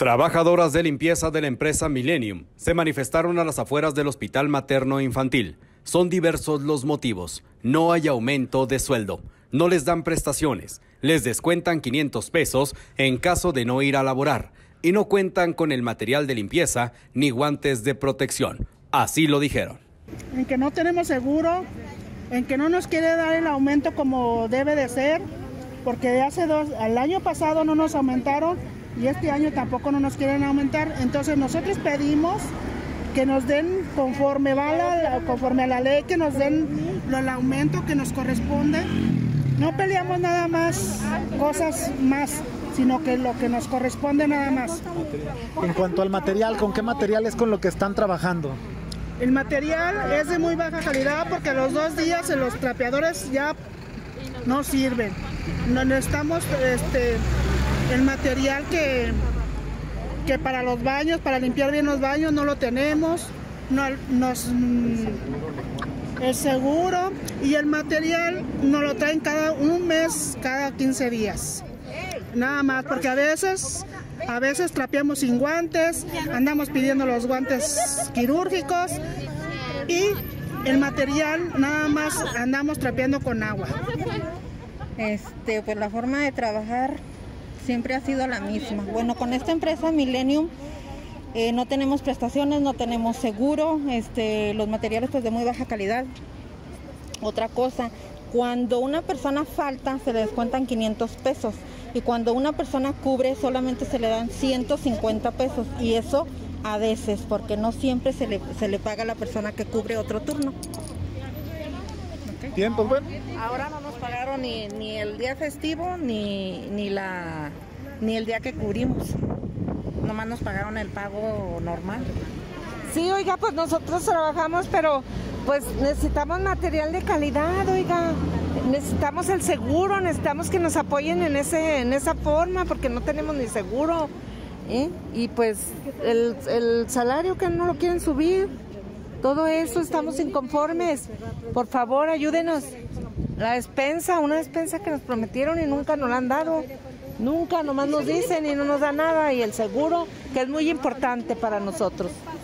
Trabajadoras de limpieza de la empresa Millennium se manifestaron a las afueras del Hospital Materno Infantil. Son diversos los motivos. No hay aumento de sueldo, no les dan prestaciones, les descuentan 500 pesos en caso de no ir a laborar y no cuentan con el material de limpieza ni guantes de protección. Así lo dijeron. En que no tenemos seguro, en que no nos quiere dar el aumento como debe de ser, porque al año pasado no nos aumentaron y este año tampoco no nos quieren aumentar. Entonces nosotros pedimos que nos den conforme a la ley, que nos den el aumento que nos corresponde. No peleamos nada más cosas más, sino que lo que nos corresponde nada más. En cuanto al material, ¿con qué material es con lo que están trabajando? El material es de muy baja calidad porque a los 2 días los trapeadores ya no sirven. No necesitamos el material que para los baños, para limpiar bien los baños, no lo tenemos. El seguro y el material nos lo traen cada un mes, cada 15 días. Nada más, porque a veces trapeamos sin guantes, andamos pidiendo los guantes quirúrgicos y el material nada más andamos trapeando con agua. Pues la forma de trabajar siempre ha sido la misma. Bueno, con esta empresa Millennium no tenemos prestaciones, no tenemos seguro, los materiales pues de muy baja calidad. Otra cosa, cuando una persona falta se le descuentan 500 pesos y cuando una persona cubre solamente se le dan 150 pesos y eso a veces, porque no siempre se le paga a la persona que cubre otro turno. Bien, pues bueno. Ahora no nos pagaron ni el día festivo ni el día que cubrimos. Nomás nos pagaron el pago normal. Sí, oiga, pues nosotros trabajamos, pero pues necesitamos material de calidad, oiga. Necesitamos el seguro, necesitamos que nos apoyen en esa forma, porque no tenemos ni seguro. Y pues el salario que no lo quieren subir, todo eso estamos inconformes. Por favor, ayúdenos. La despensa, una despensa que nos prometieron y nunca nos la han dado. Nunca, nomás nos dicen y no nos da nada. Y el seguro, que es muy importante para nosotros.